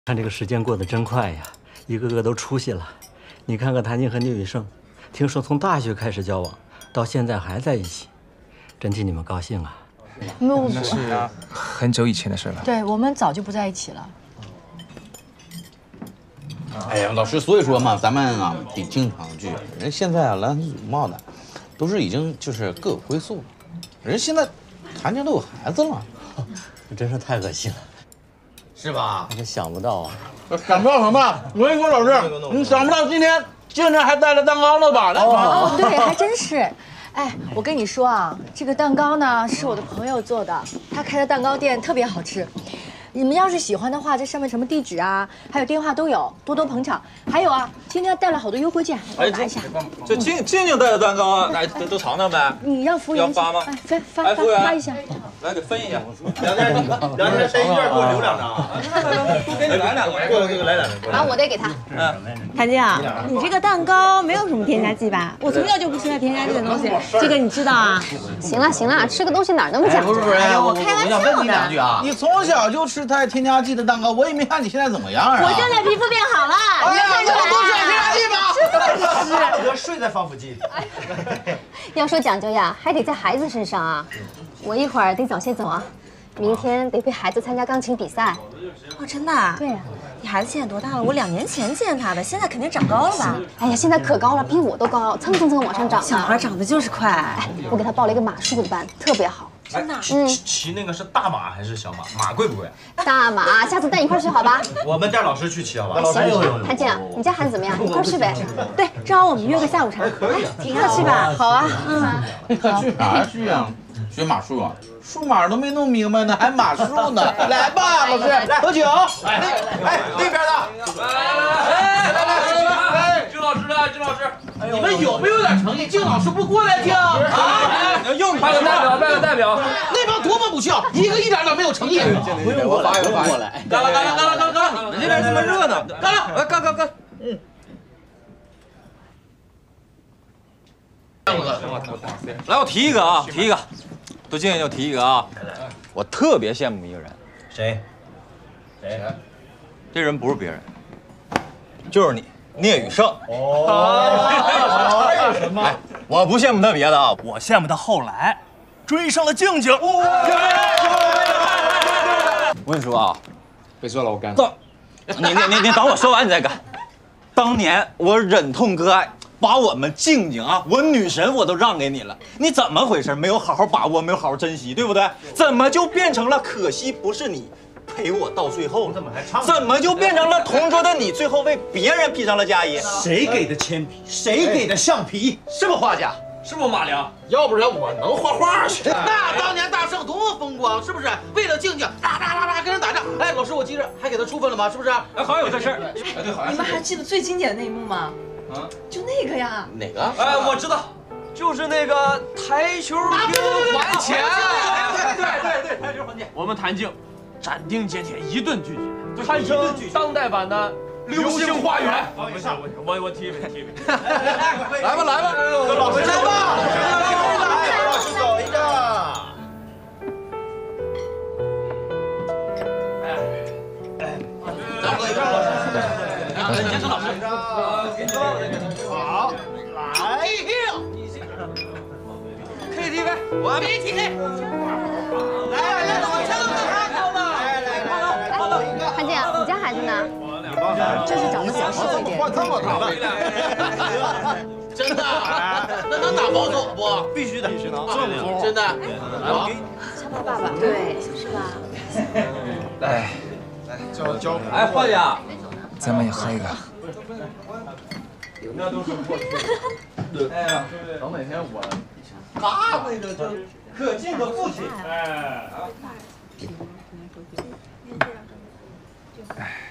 看这个时间过得真快呀，一个个都出息了。你看看谭静和聂雨盛，听说从大学开始交往，到现在还在一起，真替你们高兴啊！ 那是很久以前的事了。 对，我们早就不在一起了。 哎呀，老师，所以说嘛，咱们啊得经常聚。人现在啊蓝丝祖茂的，都是已经就是各有归宿了。人现在谭静都有孩子了， 这真是太恶心了， 是吧？ 我真想不到啊！ 想不到什么？我跟你说，老师，你想不到今天竟然还带了蛋糕了吧？ 哦，对，还真是。哎，我跟你说啊，这个蛋糕呢是我的朋友做的，他开的蛋糕店特别好吃。你们要是喜欢的话，这上面什么地址啊，还有电话都有，多多捧场。还有啊，今天带了好多优惠券，我拿一下。 这静带的蛋糕啊，来都尝尝呗。 你让服务员要发吗？ 哎，发一下。 来给分一下。 两天谁一卷给我留2张啊？ 多给你来2个。 过来给我来2个。 啊，我得给他。 谭静，你这个蛋糕没有什么添加剂吧？我从小就不吃带添加剂的东西，这个你知道啊？ 行了行了，吃个东西哪那么讲究？ 不是， 我开玩笑的。 我想问你2句啊，你从小就吃带添加剂的蛋糕，我也没看你现在怎么样啊？ 我现在皮肤变好了， 哎呀，这个都是添加剂吗？ 巴不得睡在防腐剂里。 要说讲究呀，还得在孩子身上啊。我一会儿得早些走啊，明天得陪孩子参加钢琴比赛。 哦，真的？ 对呀。 你孩子现在多大了？我2年前见他的，现在肯定长高了吧？ 哎呀，现在可高了，比我都高，蹭蹭蹭往上涨。 小孩长得就是快。 哎，我给他报了一个马术的班，特别好。 真的？ 骑那个是大马还是小马？马贵不贵？ 大马，下次带你一块去好吧？ 我们带老师去骑好吧？ 行，谭静，你家孩子怎么样？一块去呗。 对，正好我们约个下午茶。挺好，去吧。 好啊。 去哪儿去啊？学马术啊？数码都没弄明白呢，还马术呢？来吧，老师，来喝酒。 哎，那边的。 来，金老师来，金老师。 你们有没有点诚意？静老师不过来听啊？ 又派个代表，派个代表。 那帮多么不孝，一个一点都没有诚意。 不用过来，不用过来。 干了！这边这么热闹，干了！干！来，我提一个啊，多静就提一个啊。我特别羡慕一个人， 谁？ 这人不是别人，就是你，聂雨盛。 为什么？ 哎，我不羡慕他别的啊， 我羡慕他后来追上了静静。 我跟你说啊， 别说了，我干。 你等我说完你再干。当年我忍痛割爱，把我们静静啊，我女神我都让给你了，你怎么回事？没有好好把握，没有好好珍惜，对不对？怎么就变成了可惜不是你陪我到最后？ 怎么还唱？ 怎么就变成了同桌的你，最后为别人披上了嫁衣？ 谁给的铅笔？谁给的橡皮？是不是画家？ 是不是马良？ 要不然我能画画去。 那当年大圣多么风光，是不是？为了静静，哒跟人打仗。哎，老师，我记着还给他处分了吗？是不是？ 哎，好像有这事儿。哎，对，好像。 你们还记得最经典的那一幕吗？啊，就那个呀。 哪个？ 哎，我知道，就是那个台球厅还钱。对，台球还钱。 我们谭静斩钉截铁一顿拒绝，堪称当代版的《流星花园》。我提。 来吧， 老师来吧，老师走一个。 你先跟老师。 好，来。 KTV，我没提。 来， 谭静，你家孩子呢？ 这是长得小瘦一点。 换这么大的。 真的？那能打包走不？ 必须能。 真的？ 好。 像他爸爸，对，是吧？ 来， 交。 哎，画家， 咱们也喝一个。 那都是过去。哎呀，等哪天我他那个就可敬的父亲。哎。 哎。